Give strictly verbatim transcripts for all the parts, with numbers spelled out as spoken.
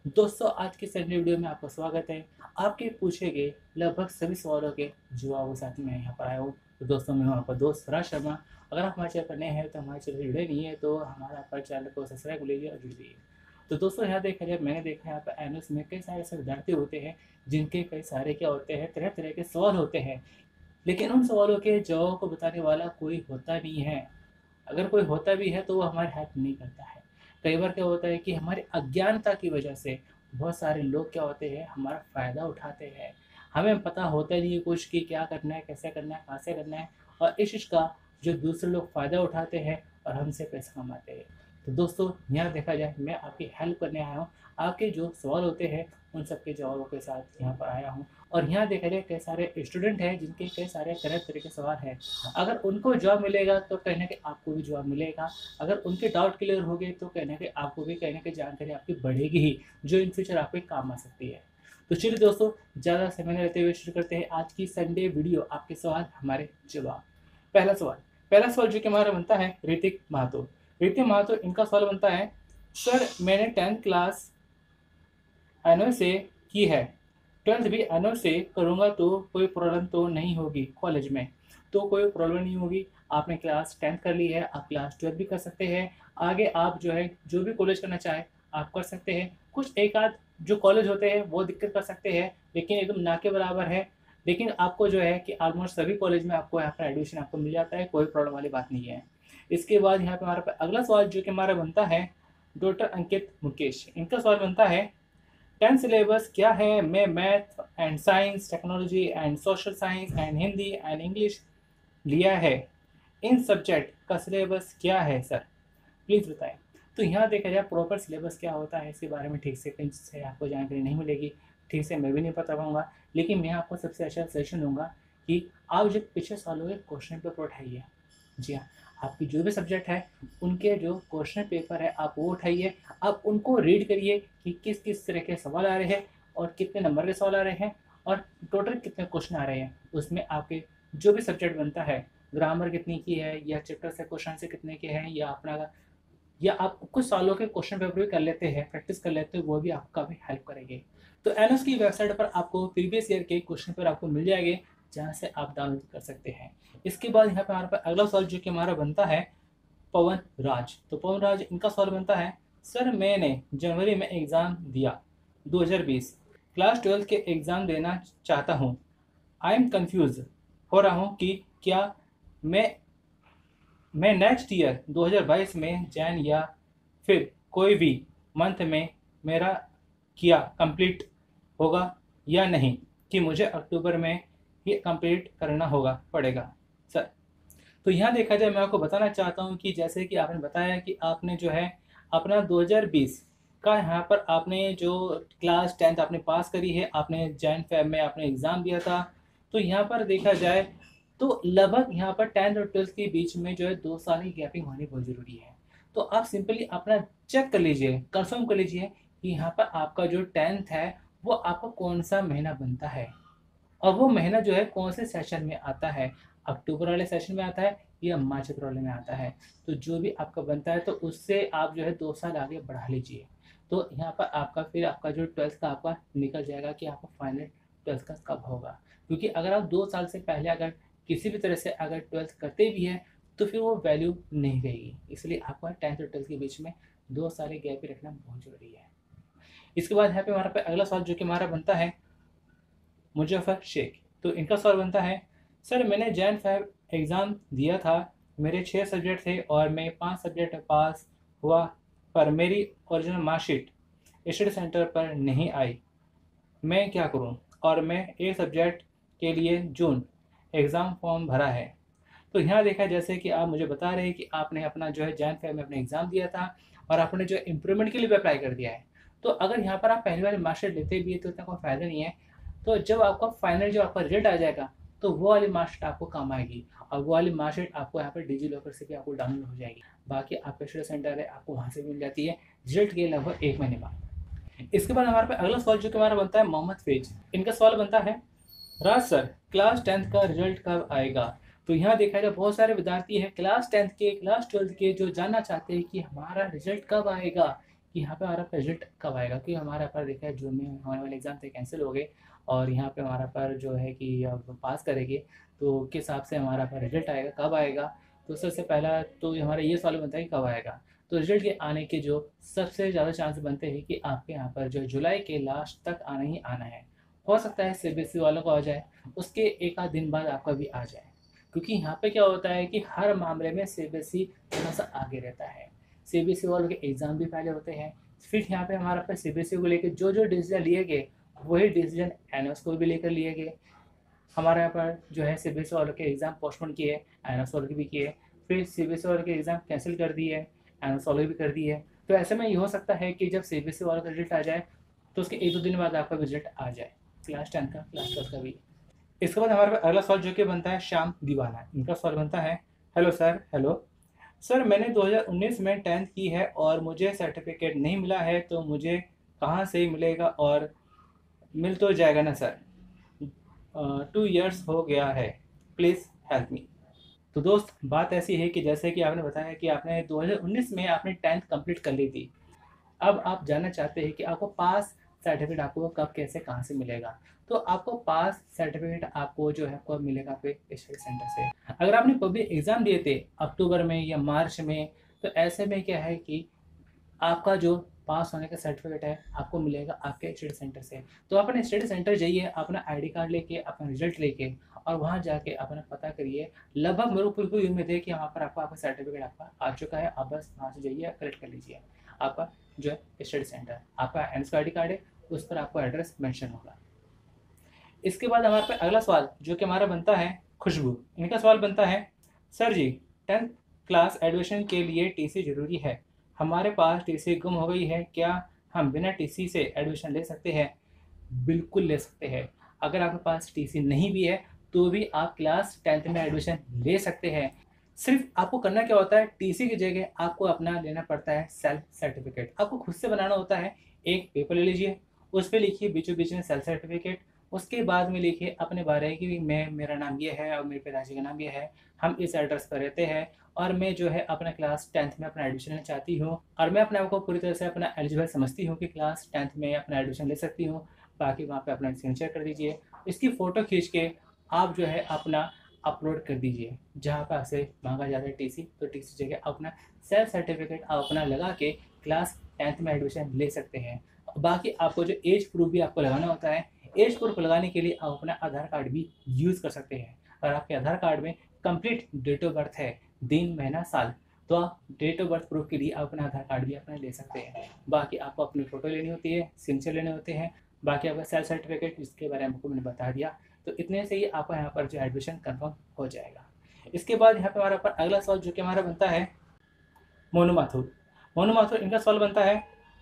दोस्तों, आज की संडे वीडियो में आपका स्वागत है। आपके पूछे गए लगभग सभी सवालों के जवाबों के साथ मैं यहाँ पर आया हूँ। तो दोस्तों, मैं हूँ आपका दोस्त राज शर्मा। अगर आप हमारे चैनल पर नए हैं तो हमारे चैनल जुड़े नहीं है तो हमारा पर चैनल को सब्सक्राइब कर लीजिए और जुड़ जाइए। तो दोस्तों, यहाँ देखा जाए, मैंने देखा है यहाँ पर एनएस में कई सारे ऐसे विद्यार्थी होते हैं जिनके कई सारे क्या होते हैं, तरह तरह के सवाल होते हैं, लेकिन उन सवालों के जवाब को बताने वाला कोई होता नहीं है। अगर कोई होता भी है तो वो हमारी हेल्प नहीं करता है। कई बार क्या होता है कि हमारी अज्ञानता की वजह से बहुत सारे लोग क्या होते हैं, हमारा फ़ायदा उठाते हैं। हमें पता होता नहीं है कुछ कि क्या करना है, कैसे करना है, कहाँ से करना है, और इस चीज़ का जो दूसरे लोग फ़ायदा उठाते हैं और हमसे पैसा कमाते हैं। तो दोस्तों, यहाँ देखा जाए, मैं आपकी हेल्प करने आया हूँ। आपके जो सवाल होते हैं उन सब के जवाबों के साथ यहाँ पर आया हूँ। और यहाँ देखा जाए, कई सारे स्टूडेंट हैं जिनके कई सारे तरह तरह के सवाल हैं। अगर उनको जवाब मिलेगा तो कहीं ना कहीं आपको भी जवाब मिलेगा। अगर उनके डाउट क्लियर हो गए तो कहीं ना कहीं आपको भी कहीं ना कहीं जानकारी आपकी बढ़ेगी ही, जो इन फ्यूचर आपके काम आ सकती है। तो चलिए दोस्तों, ज़्यादा समय न लेते हुए शुरू करते हैं आज की संडे वीडियो। आपके सवाल हमारे जवाब। पहला सवाल पहला सवाल जो कि हमारा बनता है ऋतिक महतो। ऋतिक महतो, इनका सवाल बनता है, सर मैंने टेंथ क्लास एनो से की है, ट्वेल्थ भी एनो से करूँगा तो कोई प्रॉब्लम तो नहीं होगी कॉलेज में? तो कोई प्रॉब्लम नहीं होगी। आपने क्लास टेंथ कर ली है, आप क्लास ट्वेल्थ भी कर सकते हैं। आगे आप जो है जो भी कॉलेज करना चाहें आप कर सकते हैं। कुछ एक आध जो कॉलेज होते हैं वो दिक्कत कर सकते हैं, लेकिन एकदम ना के बराबर है। लेकिन आपको जो है कि ऑलमोस्ट सभी कॉलेज में आपको यहाँ पर एडमिशन आपको मिल जाता है, कोई प्रॉब्लम वाली बात नहीं है। इसके बाद यहाँ पे हमारे पास अगला सवाल जो कि हमारा बनता है डॉक्टर अंकित मुकेश। इनका सवाल बनता है, टेंथ सिलेबस क्या है? मैं math and science, technology and social science and Hindi and English लिया है। इन सब्जेक्ट का सिलेबस क्या है सर, प्लीज़ बताएं। तो यहाँ देखा जाए, प्रॉपर सिलेबस क्या होता है इसके बारे में ठीक से कहीं से आपको जानकारी नहीं मिलेगी। ठीक से मैं भी नहीं बता पाऊँगा, लेकिन मैं आपको सबसे अच्छा सजेशन दूंगा कि आप जो पिछले सालों के क्वेश्चन पेपर उठाइए। जी हाँ, आपकी जो भी सब्जेक्ट है उनके जो क्वेश्चन पेपर है आप वो उठाइए। आप उनको रीड करिए कि किस किस तरह के सवाल आ रहे हैं और कितने नंबर के सवाल आ रहे हैं और टोटल कितने क्वेश्चन आ रहे हैं। उसमें आपके जो भी सब्जेक्ट बनता है, ग्रामर कितनी की है, या चैप्टर से क्वेश्चन से कितने के हैं, या अपना या आप कुछ सालों के क्वेश्चन पेपर भी कर लेते हैं, प्रैक्टिस कर लेते हैं, वो भी आपका भी हेल्प करेंगे। तो एनएस की वेबसाइट पर आपको प्रीवियस ईयर के क्वेश्चन पेपर आपको मिल जाएंगे, जहाँ से आप डाउनलोड कर सकते हैं। इसके बाद यहाँ पे हमारे पास अगला सवाल जो कि हमारा बनता है पवन राज। तो पवन राज, इनका सवाल बनता है, सर मैंने जनवरी में एग्ज़ाम दिया दो हज़ार बीस, क्लास ट्वेल्थ के एग्ज़ाम देना चाहता हूँ। आई एम कन्फ्यूज़ हो रहा हूँ कि क्या मैं मैं नेक्स्ट ईयर दो हज़ार बाईस में जैन या फिर कोई भी मंथ में मेरा किया कंप्लीट होगा या नहीं, कि मुझे अक्टूबर में ही कंप्लीट करना होगा पड़ेगा सर। तो यहाँ देखा जाए, मैं आपको बताना चाहता हूँ कि जैसे कि आपने बताया कि आपने जो है अपना दो हज़ार बीस का यहाँ पर आपने जो क्लास टेंथ आपने पास करी है, आपने जैन फेब में आपने एग्ज़ाम दिया था। तो यहाँ पर देखा जाए तो लगभग यहाँ पर टेंथ और ट्वेल्थ के बीच में जो है दो साल की गैपिंग होनी बहुत ज़रूरी है। तो आप सिंपली अपना चेक कर लीजिए, कंफर्म कर लीजिए कि यहाँ पर आपका जो टेंथ है वो आपका कौन सा महीना बनता है, और वो महीना जो है कौन से सेशन में आता है, अक्टूबर वाले सेशन में आता है या मार्च अप्रैल वाले में आता है। तो जो भी आपका बनता है तो उससे आप जो है दो साल आगे बढ़ा लीजिए। तो यहाँ पर आपका फिर आपका जो ट्वेल्थ का आपका निकल जाएगा कि आपका फाइनल ट्वेल्थ का कब होगा। क्योंकि अगर आप दो साल से पहले अगर किसी भी तरह से अगर ट्वेल्थ करते भी हैं तो फिर वो वैल्यू नहीं रहेगी। इसलिए आपको टेंथ और ट्वेल्थ के बीच में दो साल गैप ही रखना बहुत ज़रूरी है। इसके बाद यहाँ पे हमारा पे अगला सवाल जो कि हमारा बनता है मुजफ्फर शेख। तो इनका सवाल बनता है, सर मैंने जैन फैब एग्ज़ाम दिया था, मेरे छः सब्जेक्ट थे और मैं पांच सब्जेक्ट पास हुआ, पर मेरी ओरिजिनल मार्कशीट स्टडी सेंटर पर नहीं आई, मैं क्या करूं? और मैं एक सब्जेक्ट के लिए जून एग्ज़ाम फॉर्म भरा है। तो यहाँ देखा, जैसे कि आप मुझे बता रहे हैं कि आपने अपना जो है जैन फेब में अपने एग्ज़ाम दिया था और आपने जो इम्प्रूवमेंट के लिए भी अप्लाई कर दिया है। तो अगर यहाँ पर आप पहली बार मार्कशीट लेते भी है तो इतना कोई फ़ायदा नहीं है। तो जब आपका फाइनल जो आपका रिजल्ट आ जाएगा तो वो वाली मार्कशीट आपको काम आएगी, और वो वाली मार्कशीट आपको यहाँ पर डिजी लॉकर से भी आपको डाउनलोड हो जाएगी। बाकी आपका स्टडी सेंटर है आपको वहाँ से मिल जाती है रिजल्ट के लगभग एक महीने बाद। इसके बाद हमारे पास अगला सवाल जो कि हमारा बनता है मोहम्मद फेज। इनका सवाल बनता है, राज सर क्लास टेंथ का रिजल्ट कब आएगा? तो यहाँ देखा जाए, बहुत सारे विद्यार्थी हैं क्लास टेंथ के, क्लास ट्वेल्थ के, जो जानना चाहते हैं कि हमारा रिजल्ट कब आएगा, कि यहाँ पे हमारा पर रिजल्ट कब आएगा, क्योंकि हमारा पर देखा है जून में होने वाले एग्ज़ाम थे कैंसिल हो गए, और यहाँ पे हमारा पर जो है कि अब पास करेंगे तो किस हिसाब से हमारा पर रिजल्ट आएगा, कब आएगा। तो सबसे पहला तो हमारा ये सवाल बनता है कि कब आएगा। तो रिजल्ट के आने के जो सबसे ज़्यादा चांस बनते हैं कि आपके यहाँ पर जो जुलाई के लास्ट तक आना ही आना है। हो सकता है सी बी एस ई वालों को आ जाए, उसके एक आध दिन बाद आपका भी आ जाए, क्योंकि यहाँ पे क्या होता है कि हर मामले में सी बी एस ई थोड़ा सा आगे रहता है। सी बी एस ई वालों के एग्ज़ाम भी पहले होते हैं, फिर यहाँ पे हमारा पे सी बी एस ई को लेकर जो जो डिसीजन लिए गए वही डिसीजन एन एस को भी लेकर लिए गए। हमारे यहाँ पर जो है सी बी एस ई वालों के एग्ज़ाम पोस्टपोन किए, एन एस वालों के भी किए, फिर सी बी एस ई वालों के एग्ज़ाम कैंसिल कर दिए, एन एस वालों के भी कर दिए। तो ऐसे में ये हो सकता है कि जब सी बी एस ई वालों का रिजल्ट आ जाए तो उसके एक दो दिन बाद आपका रिजल्ट आ जाए, क्लास टेंथ का, क्लास ट्वेल्थ का भी। इसके बाद हमारे पास अगला सवाल जो कि बनता है श्याम दीवाना, इनका सवाल बनता है, हेलो सर। हेलो सर, मैंने दो हज़ार उन्नीस में टेंथ की है और मुझे सर्टिफिकेट नहीं मिला है, तो मुझे कहाँ से मिलेगा और मिल तो जाएगा ना सर? टू इयर्स हो गया है, प्लीज़ हेल्प मी। तो दोस्त, बात ऐसी है कि जैसे कि आपने बताया कि आपने दो हज़ार उन्नीस में आपने टेंथ कंप्लीट कर ली थी। अब आप जानना चाहते हैं कि आपको पास सर्टिफिकेट आपको कब, कैसे, कहाँ से मिलेगा। तो आपको पास सर्टिफिकेट आपको जो है कब मिलेगा आपके स्टडी सेंटर से। अगर आपने पब्लिक एग्ज़ाम दिए थे अक्टूबर में या मार्च में, तो ऐसे में क्या है कि आपका जो पास होने का सर्टिफिकेट है आपको मिलेगा आपके स्टडी सेंटर से। तो अपने स्टडी सेंटर जाइए, अपना आईडी कार्ड लेके, अपना रिजल्ट लेके, और वहाँ जाके अपना पता करिए। लगभग मेरे को पूरी पूरी उम्मीद है कि वहाँ पर आपका आपका सर्टिफिकेट आपका आ चुका है। आप बस वहाँ से जाइए, कलेक्ट कर लीजिए। आपका जो है स्टडी सेंटर, आपका एन एस का आई डी कार्ड है, उस पर आपको एड्रेस मेंशन होगा। इसके बाद हमारे पास अगला सवाल जो कि हमारा बनता है खुशबू, इनका सवाल बनता है, sir ji, tenth class admission के लिए टी सी जरूरी है, हमारे पास टी सी गुम हो गई है, क्या हम बिना टी सी से एडमिशन ले सकते हैं? बिल्कुल ले सकते हैं। अगर आपके पास टी सी नहीं भी है तो भी आप क्लास टेंथ में एडमिशन ले सकते हैं। सिर्फ आपको करना क्या होता है, टी सी की जगह आपको अपना लेना पड़ता है सेल्फ सर्टिफिकेट। आपको खुद से बनाना होता है। एक पेपर ले लीजिए, उस पर लिखिए बीचों बीच में सेल्फ सर्टिफिकेट। उसके बाद में लिखिए अपने बारे में कि मैं, मेरा नाम ये है और मेरे पिताजी का नाम ये है, हम इस एड्रेस पर रहते हैं, और मैं जो है अपना क्लास टेंथ में अपना एडमिशन लेना चाहती हूँ, और मैं अपने आप को पूरी तरह से अपना एलिजिबल समझती हूँ कि क्लास टेंथ में अपना एडमिशन ले सकती हूँ। बाकी वहाँ पे अपना सिग्नेचर कर दीजिए। इसकी फ़ोटो खींच के आप जो है अपना अपलोड कर दीजिए। जहाँ पर आपसे मांगा जाता है टी सी, तो टी सी जगह अपना सेल्फ सर्टिफिकेट आप अपना लगा के क्लास टेंथ में एडमिशन ले सकते हैं। बाकी आपको जो एज प्रूफ भी आपको लगाना होता है, एज प्रूफ लगाने के लिए आप अपना आधार कार्ड भी यूज़ कर सकते हैं। और आपके आधार कार्ड में कंप्लीट डेट ऑफ बर्थ है, दिन, महीना, साल, तो आप डेट ऑफ बर्थ प्रूफ के लिए आप अपना आधार कार्ड भी अपना ले सकते हैं। बाकी आपको अपनी फ़ोटो लेनी होती है, सिग्नेचर लेने होते हैं, बाकी आपका सेल्फ सर्टिफिकेट, जिसके बारे में आपको मैंने बता दिया। तो इतने से ही आपका यहाँ पर जो एडमिशन कंफर्म हो जाएगा। इसके बाद यहाँ पर हमारा पर अगला सवाल जो कि हमारा बनता है मोनू माथुर। मोनू माथुर, इनका सवाल बनता है,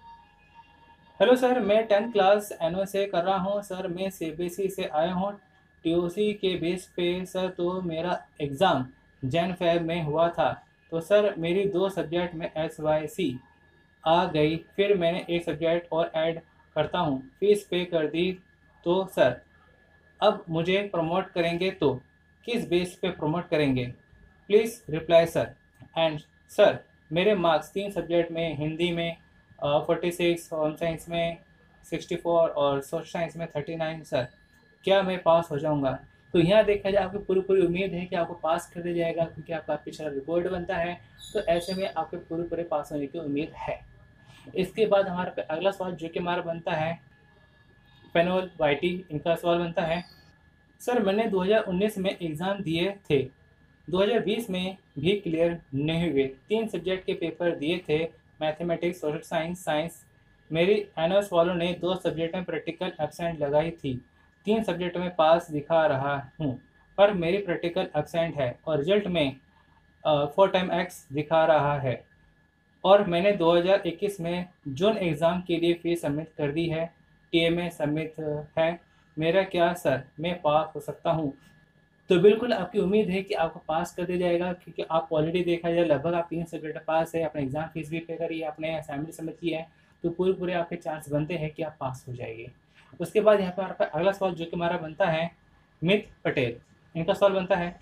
हेलो सर, मैं टेंथ क्लास एन ओ से कर रहा हूँ सर, मैं सी बी एस ई से आया हूँ टी ओ सी के बेस पे सर, तो मेरा एग्ज़ाम जैन फेब में हुआ था, तो सर मेरी दो सब्जेक्ट में एस वाई सी आ गई, फिर मैंने एक सब्जेक्ट और ऐड करता हूँ, फीस पे कर दी, तो सर अब मुझे प्रमोट करेंगे तो किस बेस पे प्रमोट करेंगे? Please reply sir. And sir, मेरे मार्क्स तीन सब्जेक्ट में, हिंदी में फोर्टी सिक्स, होम साइंस में सिक्सटी फोर और सोशल साइंस में थर्टी नाइन सर, क्या मैं पास हो जाऊंगा? तो यहाँ देखा जाए आपकी पूरी पूरी उम्मीद है कि आपको पास कर दिया जाएगा, क्योंकि आपका पिछला रिपोर्ट बनता है, तो ऐसे में आपके पूरे पूरे पास होने की उम्मीद है। इसके बाद हमारे पे अगला सवाल जो कि हमारा बनता है पेनोल वाईटी, इनका सवाल बनता है, सर मैंने दो हज़ार उन्नीस में एग्ज़ाम दिए थे, दो हज़ार बीस में भी क्लियर नहीं हुए, तीन सब्जेक्ट के पेपर दिए थे, मैथमेटिक्स, सोशल साइंस, साइंस। मेरी एनएस वालों ने दो सब्जेक्ट में प्रैक्टिकल एब्सेंट लगाई थी, तीन सब्जेक्ट में पास दिखा रहा हूँ, पर मेरी प्रैक्टिकल एब्सेंट है और रिजल्ट में फोर टाइम एक्स दिखा रहा है, और मैंने दो हज़ार इक्कीस में जून एग्ज़ाम के लिए फ़ीस सबमिट कर दी है, टी एम ए सबमिट है, मेरा क्या सर, मैं पास हो सकता हूँ? तो बिल्कुल आपकी उम्मीद है कि आपको पास कर दिया जाएगा, क्योंकि आप ऑलरेडी देखा जाए लगभग आप तीन सब्जेक्ट पास है, अपने एग्ज़ाम फीस भी पे करी है, अपने असाइनमेंट सबमिट की है, तो पूरे पूरे आपके चांस बनते हैं कि आप पास हो जाएंगे। उसके बाद यहाँ पर आपका अगला सवाल जो कि हमारा बनता है मित पटेल, इनका सवाल बनता है,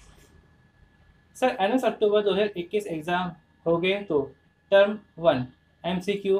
सर एन एस अक्टूबर दो हज़ार इक्कीस एग्ज़ाम हो गए तो term one M C Q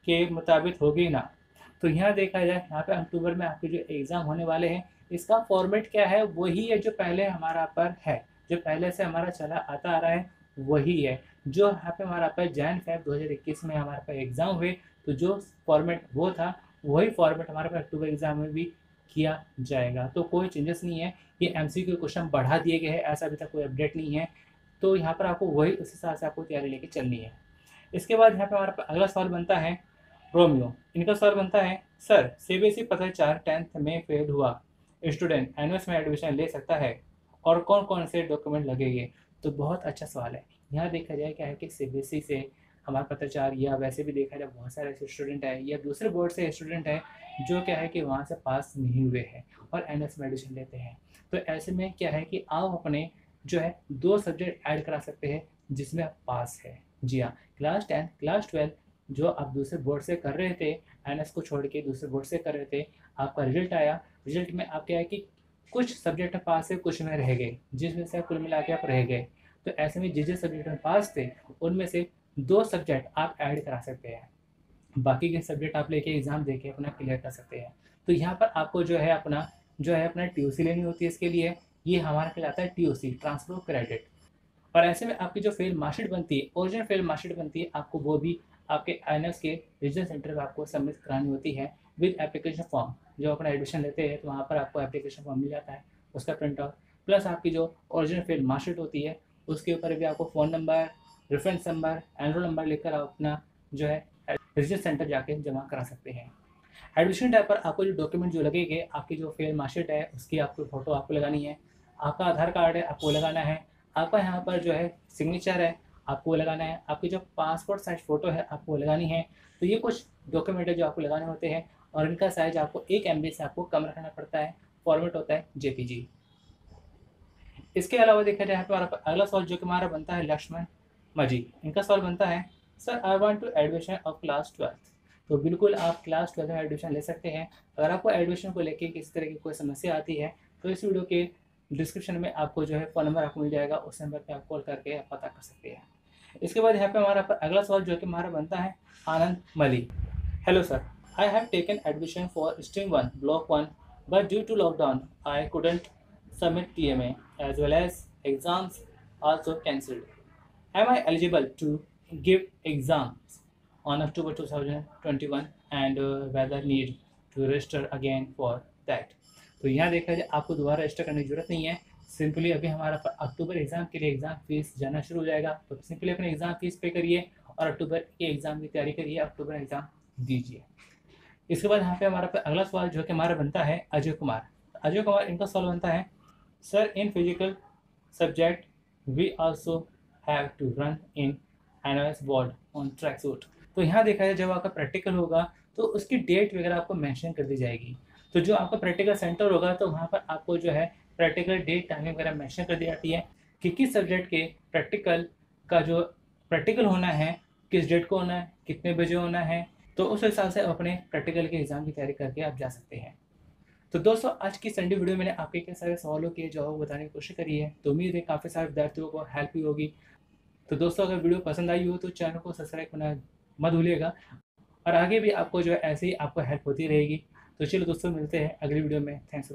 के मुताबिक होगी ना। तो यहाँ देखा जाए, यहाँ पे अक्टूबर में आपके जो एग्ज़ाम होने वाले हैं, इसका फॉर्मेट क्या है, वही है जो पहले हमारा पर है, जो पहले से हमारा चला आता आ रहा है वही है। जो यहाँ पे हमारा पर जैन फेब दो हज़ार इक्कीस में हमारे पास एग्ज़ाम हुए, तो जो फॉर्मेट वो था वही फॉर्मेट हमारे पास अक्टूबर एग्ज़ाम में भी किया जाएगा। तो कोई चेंजेस नहीं है। ये एमसीक्यू क्वेश्चन बढ़ा दिए गए हैं, ऐसा अभी तक कोई अपडेट नहीं है। तो यहाँ पर आपको वही उस हिसाब से आपको तैयारी लेके चलनी है। इसके बाद यहाँ पे हमारा अगला सवाल बनता है रोमियो। इनका सवाल बनता है, सर सीबीएसई पत्राचार टेंथ में फेल हुआ स्टूडेंट एनएस में एडमिशन ले सकता है और कौन कौन से डॉक्यूमेंट लगेंगे। तो बहुत अच्छा सवाल है। यहाँ देखा जाए क्या है कि सीबीएसई से हमारा पत्राचार या वैसे भी देखा जाए बहुत सारे ऐसे स्टूडेंट है या दूसरे बोर्ड से स्टूडेंट है जो क्या है कि वहाँ से पास नहीं हुए हैं और एनएस में एडमिशन लेते हैं। तो ऐसे में क्या है कि आप अपने जो है दो सब्जेक्ट ऐड करा सकते हैं जिसमें आप पास है। जी हाँ, क्लास टेंथ क्लास ट्वेल्थ जो आप दूसरे बोर्ड से कर रहे थे, एनएस को छोड़ के दूसरे बोर्ड से कर रहे थे, आपका रिजल्ट आया, रिजल्ट में आप क्या है कि कुछ सब्जेक्ट पास है, कुछ में रह गए, जिसमें से कुल मिला के आप रह गए। तो ऐसे में जिस जिस सब्जेक्ट में पास थे उनमें से दो सब्जेक्ट आप ऐड करा सकते हैं, बाकी के सब्जेक्ट आप लेके एग्ज़ाम देके अपना क्लियर कर सकते हैं। तो यहाँ पर आपको जो है अपना जो है अपना टीओसी लेनी होती है। इसके लिए ये हमारा कहलाता है टीओसी, ट्रांसफर ऑफ क्रेडिट। और ऐसे में आपकी जो फेल मार्कशीट बनती है, ओरिजिनल फेल मार्कशीट बनती है, आपको वो भी आपके एनएस के रीजनल सेंटर पर आपको सबमिट करानी होती है विद एप्लीकेशन फॉर्म। जो अपना एडमिशन लेते हैं तो वहाँ पर आपको एप्लीकेशन फॉर्म मिल जाता है, उसका प्रिंट आउट प्लस आपकी जो ओरिजिनल फेल मार्कशीट होती है उसके ऊपर भी आपको phone number, reference number, enrol number लेकर आप अपना जो है रीजनल सेंटर जाके जमा करा सकते हैं। एडमिशन टाइप पर आपको जो डॉक्यूमेंट जो लगेंगे, आपकी जो फेल मार्कशीट है उसकी आपको फ़ोटो आपको लगानी है, आपका आधार कार्ड है आपको लगाना है, आपका यहाँ पर जो है सिग्नेचर है आपको लगाना है, आपकी जो पासपोर्ट साइज फ़ोटो है आपको लगानी है। तो ये कुछ डॉक्यूमेंट है जो आपको लगाने होते हैं और इनका साइज आपको एक एम बी से आपको कम रखना पड़ता है। फॉर्मेट होता है जेपीजी। इसके अलावा देखा जाए यहाँ पर हमारा अगला सवाल जो कि हमारा बनता है लक्ष्मण मजी। इनका सवाल बनता है, sir I want to admission of class twelfth. तो बिल्कुल आप क्लास ट्वेल्थ में एडमिशन ले सकते हैं। अगर आपको एडमिशन को लेके किसी तरह की कोई समस्या आती है तो इस वीडियो के डिस्क्रिप्शन में आपको जो है फ़ोन नंबर आपको मिल जाएगा, उस नंबर पे आप कॉल करके आप पता कर सकते हैं। इसके बाद यहाँ पे हमारा अगला सवाल जो कि हमारा बनता है Anand Mali. Hello sir, I have taken admission for stream one block one but due to lockdown I couldn't submit T M A as well as exams also cancelled. Am I eligible to give exams on October two thousand twenty-one and uh, whether need to register again for that? तो यहाँ देखा जाए आपको दोबारा register करने की जरूरत नहीं है। सिंपली अभी हमारा अक्टूबर एग्ज़ाम के लिए एग्ज़ाम फीस जाना शुरू हो जाएगा, तो सिंपली अपने एग्ज़ाम फीस पे करिए और अक्टूबर के एग्ज़ाम की तैयारी करिए, अक्टूबर एग्ज़ाम दीजिए। इसके बाद यहाँ पे हमारा अगला सवाल जो कि हमारा बनता है अजय कुमार। अजय कुमार इनका सवाल बनता है, sir in physical subject we also have to run in NS board on track suit. तो यहाँ देखा जाए जब आपका प्रैक्टिकल होगा तो उसकी डेट वगैरह आपको मेंशन कर दी जाएगी। तो जो आपका प्रैक्टिकल सेंटर होगा तो वहाँ पर आपको जो है प्रैक्टिकल डेट टाइमिंग वगैरह मेंशन कर दी जाती है कि किस सब्जेक्ट के प्रैक्टिकल का जो प्रैक्टिकल होना है किस डेट को होना है, कितने बजे होना है। तो उस हिसाब से अपने प्रैक्टिकल के एग्ज़ाम की तैयारी करके आप जा सकते हैं। तो दोस्तों आज की संडे वीडियो मैंने आपके कई सारे सवालों के जवाब बताने की कोशिश करी है, तो उम्मीद है काफ़ी सारे विद्यार्थियों को हेल्प भी होगी। तो दोस्तों अगर वीडियो पसंद आई हो तो चैनल को सब्सक्राइब करना मत भूलिएगा और आगे भी आपको जो है ऐसे ही आपको हेल्प होती रहेगी। तो चलो दोस्तों मिलते हैं अगली वीडियो में। थैंक्स।